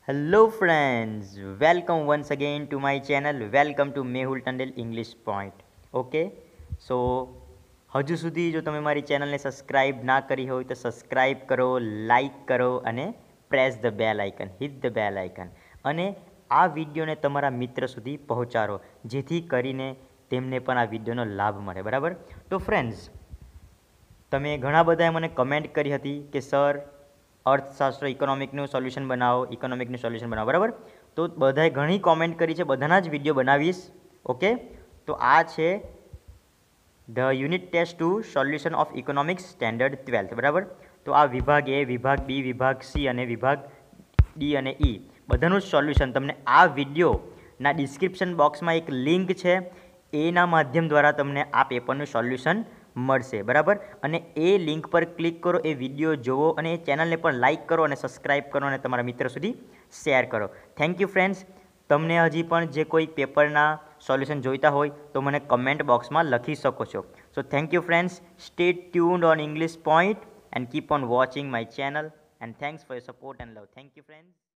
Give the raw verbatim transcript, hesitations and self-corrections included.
Hello friends, welcome once again to my channel. Welcome to Mehul Tandel English point. Okay, so હજુ સુધી જો તમે મારી ચેનલને સબસ્ક્રાઇબ ના કરી હોય તો સબસ્ક્રાઇબ કરો, લાઇક કરો અને press the bell icon, hit the bell icon. અને આ વિડીયોને તમારા મિત્ર સુધી પહોંચાડો જેથી કરીને તેમને પણ આ વિડીયોનો લાભ મળે. બરાબર? તો ફ્રેન્ડ્સ, તમે ઘણા બધાએ મને કમેન્ટ કરી હતી કે સર અર્થશાસ્ત્ર ઇકોનોમિકનું સોલ્યુશન બનાવો, ઇકોનોમિકનું સોલ્યુશન બનાવો. બરાબર? તો બધાએ ઘણી કોમેન્ટ કરી છે, બધાના જ વિડીયો બનાવીશ. ઓકે, તો આ છે the unit test two solution of economics standard twelfth. બરાબર? તો આ વિભાગ એ, વિભાગ બી, વિભાગ સી અને વિભાગ ડી અને ઈ બધાનું જ સોલ્યુશન તમને આ વિડીયોના ડિસ્ક્રિપ્શન બોક્સમાં એક લિંક છે, એના માધ્યમ દ્વારા તમને આ પેપરનું સોલ્યુશન મળશે. બરાબર? અને એ લિંક પર ક્લિક કરો, એ વિડીયો જુઓ અને એ ચેનલને પણ લાઇક કરો અને સબસ્ક્રાઇબ કરો અને તમારા મિત્ર સુધી શેર કરો. Thank you friends. તમને હજી પણ જે કોઈ પેપરના સોલ્યુશન જોઈતા હોય તો મને કમેન્ટ બોક્સમાં લખી શકો છો. So thank you friends. Stay tuned on English point and keep on watching my channel and thanks for your support and love. Thank you friends.